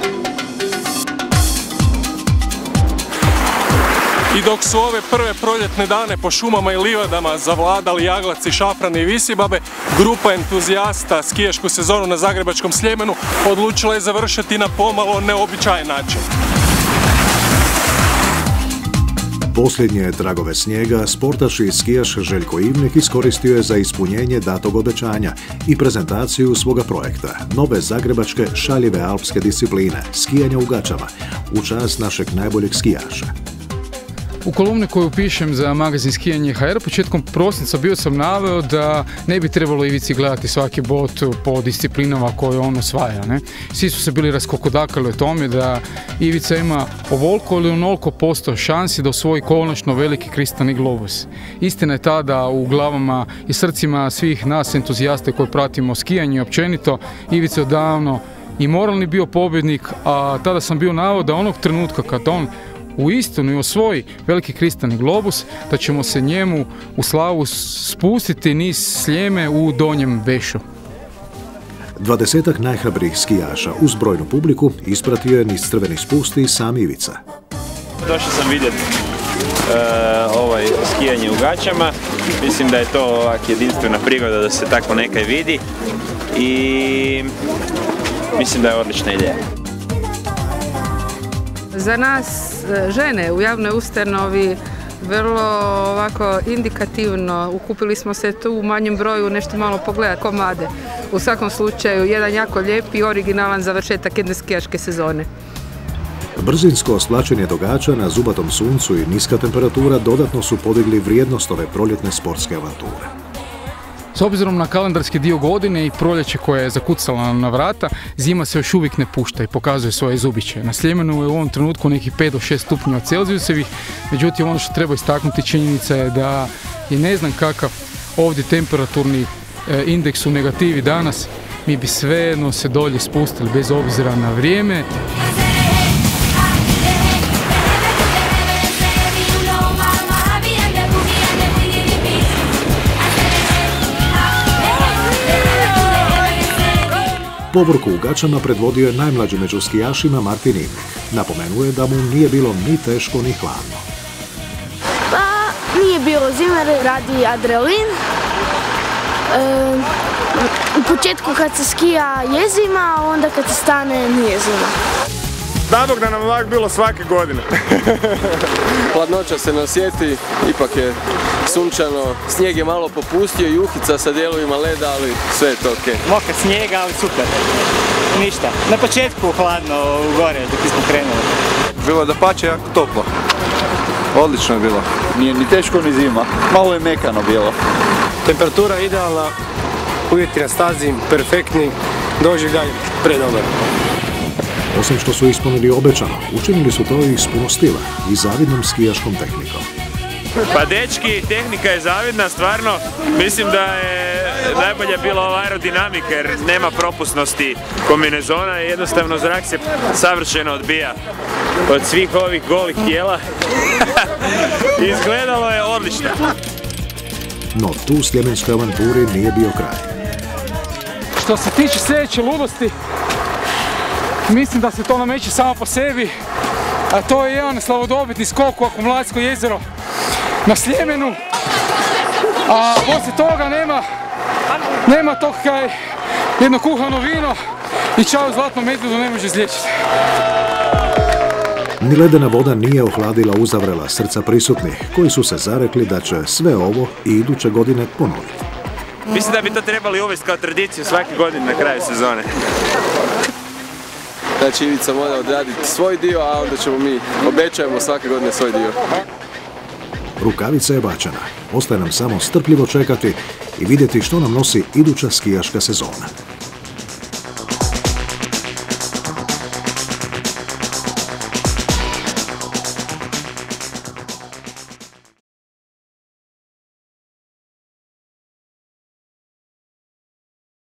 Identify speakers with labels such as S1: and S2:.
S1: I dok su ove prve proljetne dane po šumama i livadama zavladali jaglaci, šafrani i visibabe, grupa entuzijasta skijašku sezonu na zagrebačkom Sljemenu odlučila je završiti na pomalo neobičajan način.
S2: Posljednje tragove snijega sportaš i skijaš Željko Ivnik iskoristio je za ispunjenje datog obećanja i prezentaciju svoga projekta, nove zagrebačke šaljive alpske discipline, skijanja u gaćama, u čast našeg najboljeg skijaša.
S3: U kolumni koju pišem za magazin Skijanje HR početkom prosinca bio sam naveo da ne bi trebalo Ivici gledati svaki bot po disciplinama koje on osvaja. Ne? Svi su se bili raskokodakali o tome da Ivica ima ovoliko ili onoliko posto šansi da osvoji konačno veliki kristalni globus. Istina je ta da u glavama i srcima svih nas entuzijasta koji pratimo skijanje općenito, Ivica je odavno i moralni bio pobjednik, a tada sam bio naveo da onog trenutka kad on uistinu osvoji veliki kristalni globus, da ćemo se njemu u slavu spustiti niz Sljeme u Donjem Vešu.
S2: 20-ak najhrabrijih skijaša uz brojnu publiku ispratio je niz crveni spust i sam Ivica.
S4: Došao sam vidjeti skijanje u gaćama. Mislim da je to ovak jedinstvena prigoda da se tako nekaj vidi i mislim da je odlična ideja.
S5: Za nas žene u javnoj ustanovi vrlo ovako indikativno, ukupili smo se tu u manjem broju nešto malo pogledati komade. U svakom slučaju jedan jako lijep i originalan završetak jedne skijaške sezone.
S2: Brzinsko svlačenje događa na zubatom suncu i niska temperatura dodatno su podigli vrijednost ove proljetne sportske avanture.
S3: S obzirom na kalendarski dio godine i proljeće koje je zakucala na vrata, zima se još uvijek ne pušta i pokazuje svoje zubiće. Na Sljemenu je u ovom trenutku nekih 5 do 6 stupnjeva Celzijusevih, međutim ono što treba istaknuti činjenica je da je ne znam kakav ovdje temperaturni indeks u negativi danas, mi bi svejedno se dolje spustili bez obzira na vrijeme.
S2: Povorku u gaćama predvodio je najmlađi među skijašima Martin Ivnik. Napomenuje da mu nije bilo ni teško ni hladno.
S6: Pa nije bilo zime, radi adrenalin. U početku kad se skija je zima, a onda kad se stane nije zima.
S7: Dadog da nam ovak bilo svake godine.
S8: Hladnoća se ne osjeti, ipak je sunčano, snijeg je malo popustio, juhica sa dijelovima leda, ali sve je to ok.
S9: Mokar snijega, ali super. Ništa. Na početku hladno u gore dok smo krenuli.
S7: Bilo je dapače jako toplo. Odlično je bilo.
S10: Nije ni teško ni zima, malo je mekano bilo.
S11: Temperatura idealna, uvjeti na stazi perfektni, doživljaj predobar.
S2: Osim što su ispunili obećano, učinili su to i s puno stila i zavidnom skijaškom tehnikom.
S4: Pa dečki, tehnika je zavidna, stvarno. Mislim da je najbolja bila ova aerodinamika jer nema propusnosti kombinezona i jednostavno zrak se savršeno odbija od svih ovih golih tijela. Izgledalo je odlično.
S2: No tu sljemenskoj avanturi nije bio kraj.
S3: Što se tiče sljedeće ludosti, mislim da se to nameće samo po sebi, a to je jedan slavodobitni skok u Akumulacijsko jezero na Sljemenu, a poslije toga nema tog kaj jedno kuhano vino i čao zlatnom medvjedu ne može izliječiti.
S2: Ni ledena voda nije ohladila uzavrela srca prisutnih, koji su se zarekli da će sve ovo i iduće godine ponoviti.
S4: Mislim da bi to trebali uvesti kao tradiciju svake godine na kraju sezone.
S8: Znači Ivica mora odraditi svoj dio, a onda ćemo mi, obećajemo svake godine svoj dio.
S2: Rukavica je bačena. Ostaje nam samo strpljivo čekati i vidjeti što nam nosi iduća skijaška sezona.